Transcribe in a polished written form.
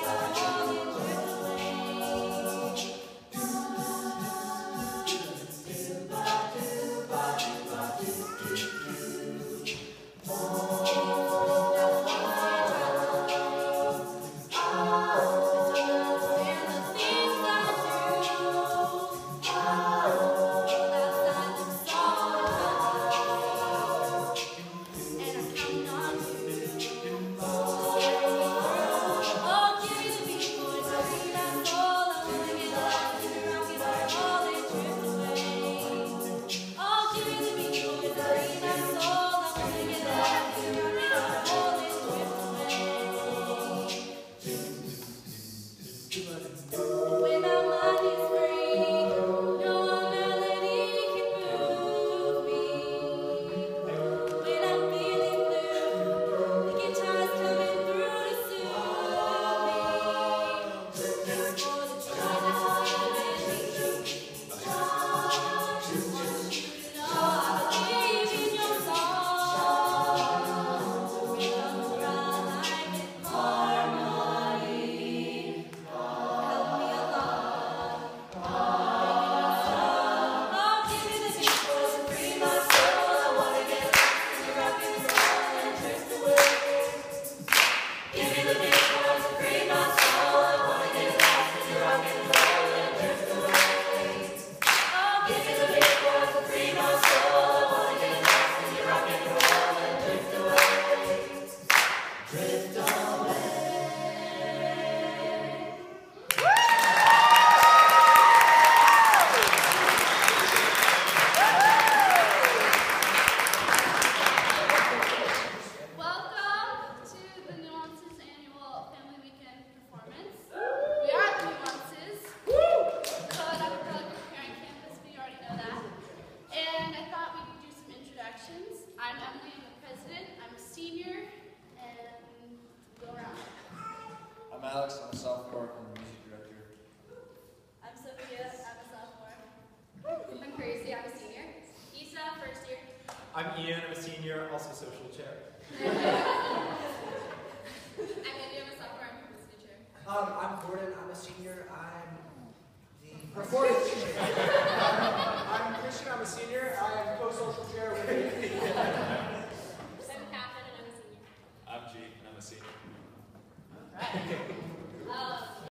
Alex, I'm a sophomore and the music director. I'm Sophia, I'm a sophomore. I'm Gracie, I'm a senior. Isa, first year. I'm Ian, I'm a senior, also social chair. I'm Indy, I'm a sophomore, I'm publicity chair. I'm Gordon, I'm a senior. I'm the performance